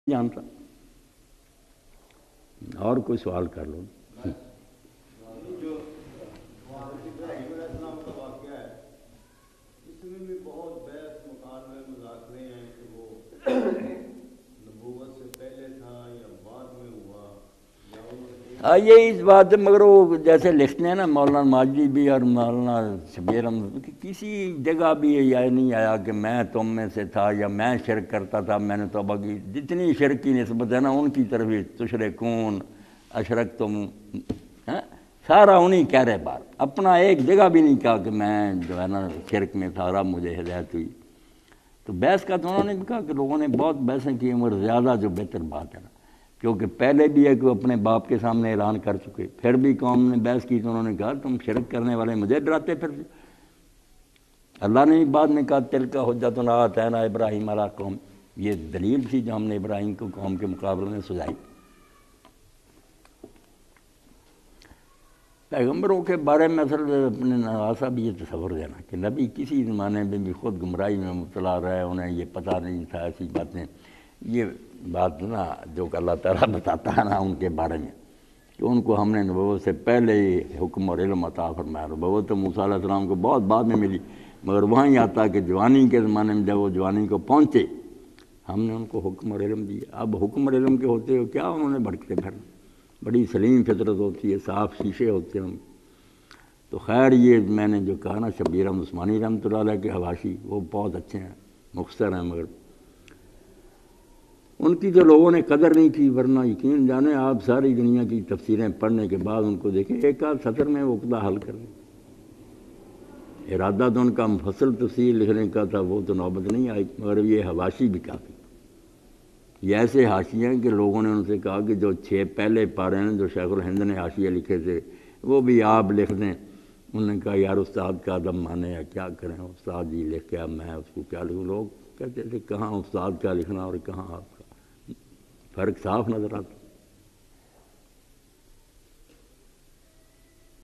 جانتا. اور کوئی سوال کر لو. جو ابراہیم علیہ السلام کا واقعہ ہے اس میں بھی بہت بحث مکالمے مذاکرے ہیں کہ وہ نبوت سے پہلے تھا یا بعد میں ہوا یا ہاں یہی اس بات ہے. مگر وہ جیسے لکھتے ہیں نا مولانا ماجدی بھی اور مولانا شبیر احمد کہ کسی جگہ بھی یہ نہیں آیا کہ میں تم میں سے تھا یا میں شرک کرتا تھا میں نے توبہ کی. جتنی شرک کی نسبت ہے نا ان کی طرف تشرکون اشرک تم سارا انہیں کہہ رہے بات. اپنا ایک جگہ بھی نہیں کہا کہ میں جو ہے نا شرک میں تھا رب مجھے ہدایت ہوئی. تو بحث کا تو انہوں نے بھی کہا کہ لوگوں نے بہت بحثیں کی مگر زیادہ جو بہتر بات ہے نا کیونکہ پہلے بھی ہے کہ وہ اپنے باپ کے سامنے اعلان کر چکے. پھر بھی قوم نے بحث کی تو انہوں نے کہا تم شرک کرنے والے مجھے ڈراتے پھر. اللہ نے بعد میں کہا تل کا حجتنا آتینا ابراہیم علی قوم. یہ دلیل تھی جو ہم نے ابراہیم کو قوم کے مقابلے میں سجائی. پیغمبروں کے بارے میں اصل اپنے نواسا بھی یہ تصور دینا کہ نبی کسی زمانے میں بھی خود گمراہی میں مبتلا رہے انہیں یہ پتہ نہیں تھا ایسی باتیں. یہ بات نا جو کہ اللہ تعالیٰ بتاتا ہے نا ان کے بارے میں کہ ان کو ہم نے نبوت سے پہلے ہی حکم اور علم عطا فرمایا. نبوت تو موسیٰ علیہ السلام کو بہت بعد میں ملی مگر وہیں آتا کہ جوانی کے زمانے میں جب وہ جوانی کو پہنچے ہم نے ان کو حکم اور علم دیا. اب حکم اور علم کے ہوتے ہو کیا انہوں نے بھٹکتے پھر. بڑی سلیم فطرت ہوتی ہے صاف شیشے ہوتے ہیں. تو خیر یہ میں نے جو کہا نا شبیر احمد عثمانی رحمۃ اللہ علیہ کے حواشی وہ بہت اچھے ہیں مختصر ہیں مگر ان کی تو لوگوں نے قدر نہیں کی. ورنہ یقین جانے آپ ساری دنیا کی تفسیریں پڑھنے کے بعد ان کو دیکھیں ایک آدھ سطر میں وہ عقدہ حل کر لیں. ارادہ تو ان کا مفصل تفسیر لکھنے کا تھا وہ تو نوبت نہیں آئی مگر یہ حواشی بھی کافی. یہ ایسے حاشیے ہیں کہ لوگوں نے ان سے کہا کہ جو 6 پہلے پارے ہیں جو شیخ الہند نے حاشیے لکھے تھے وہ بھی آپ لکھ دیں. انہوں نے کہا یار استاد کا ادب مانے یا کیا کریں. استاد جی لکھ کے اب میں اس کو کیا لکھوں. لوگ کہتے تھے کہاں استاد کا لکھنا اور کہاں آپ کا فرق صاف نظر آتا.